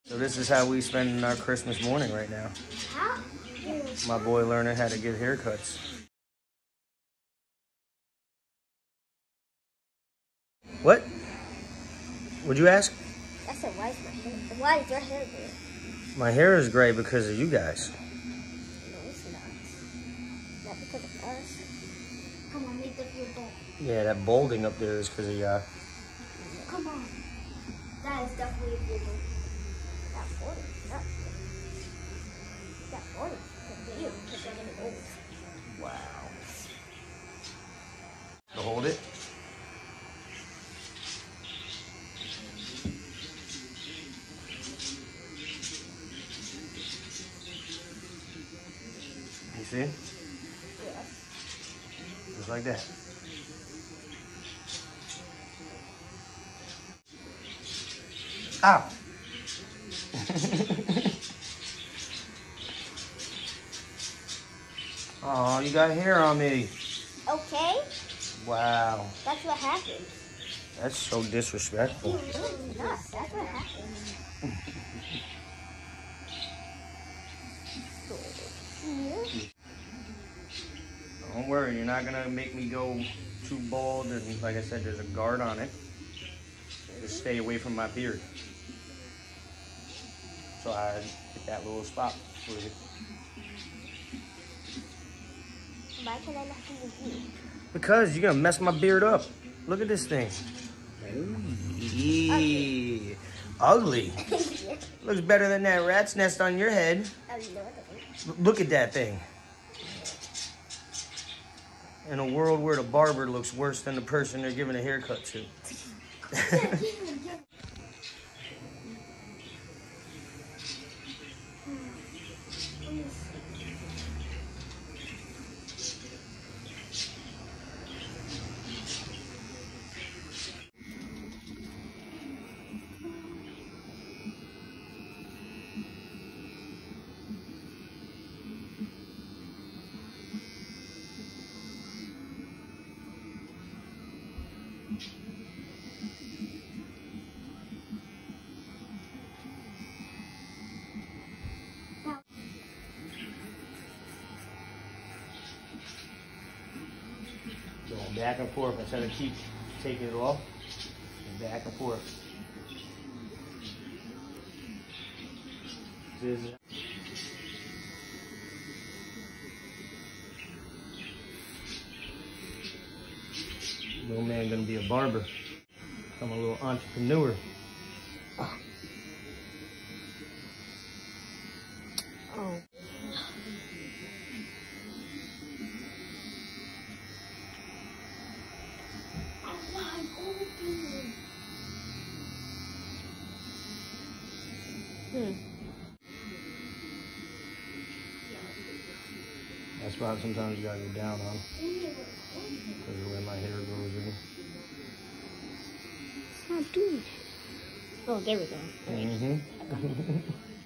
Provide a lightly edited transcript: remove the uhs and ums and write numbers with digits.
So this is how we spend our Christmas morning right now. My boy learning how to get haircuts. What? Would you ask? I said, why is my hair? Why is your hair gray? My hair is gray because of you guys. No, it's not. Not because of us. Come on, make the view bold. Yeah, that balding up there is because of y'all. Come on. That is definitely a view bold. That 40. That 40. The view, because they're getting old. Wow. So hold it. You see? Yes. Just like that. Ow! Oh, you got hair on me. Okay. Wow. That's what happens. That's so disrespectful. No, it's not. That's what happens. Don't worry, you're not gonna make me go too bald, and like I said, there's a guard on it. Just stay away from my beard. So I hit that little spot for you. Why can I not see the view? Because you're gonna mess my beard up. Look at this thing. Eee. Ugly. Looks better than that rat's nest on your head. Look at that thing. In a world where the barber looks worse than the person they're giving a haircut to. Going back and forth instead of keep taking it off. Back and forth. Little man gonna be a barber. I'm a little entrepreneur. Oh. That's why sometimes you gotta go down on because of the way my hair grows in. How do you? Oh, there we go. Mm-hmm.